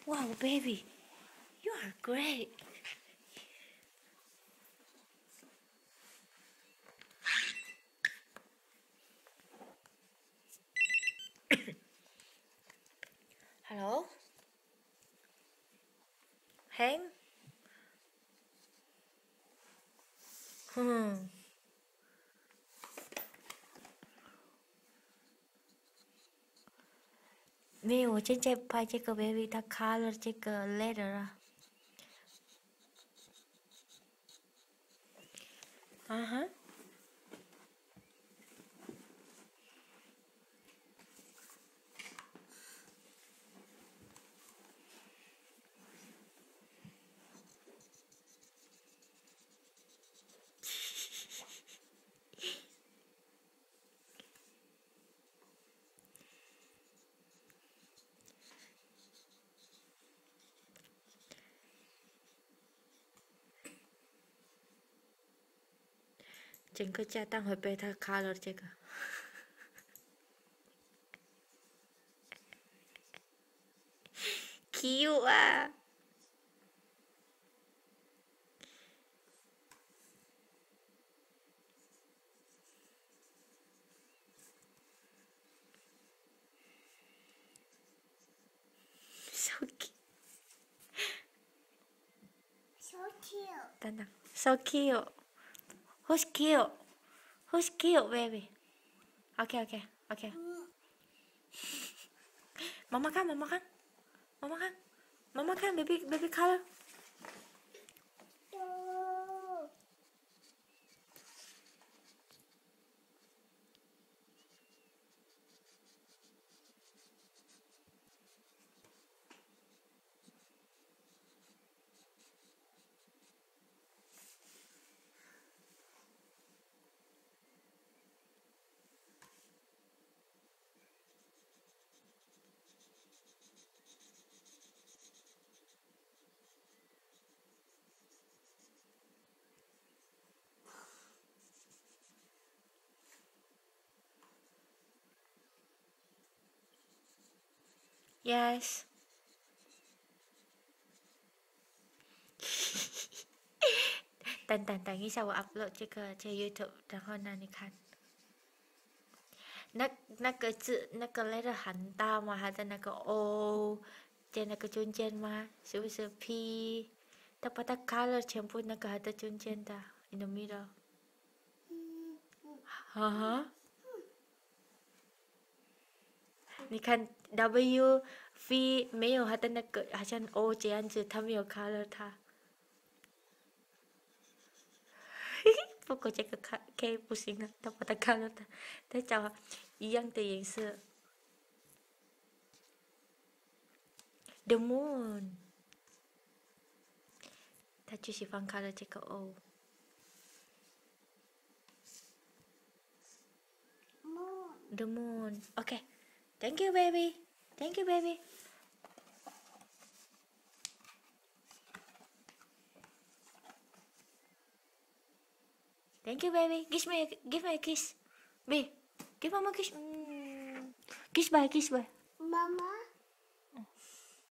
Wow, baby, you are great. Hello? Hang? Vì我现在拍这个 baby 他 color 这个 letter 啊。哈。整个家当会被他 color 这个。cute 啊！So cute. So cute. 等等 ，so cute. Who's cute? Who's cute, baby? Okay, okay, okay. 妈妈看，妈妈看，妈妈看，妈妈看 ，baby baby color. Oh. Yes. 等一下，我 upload 这个在 YouTube，然后呢，你看，那个字那个 letter 很大吗？它的那个 O 在那个中间吗？是不是 P？它把它 color 全部那个它的中间的 in the middle。哈哈。你看 W V 没有它的那个，好像 O 这样子，它没有 color 它。不过这个 K 不行了，它把它 color 它找一样的颜色。The moon， 他就喜欢 color 这个 O。 Moon. The moon. Okay. Thank you, baby. Thank you, baby. Thank you, baby. Give me a kiss. B. Give mama a kiss. Kiss bye, kiss bye. Mama.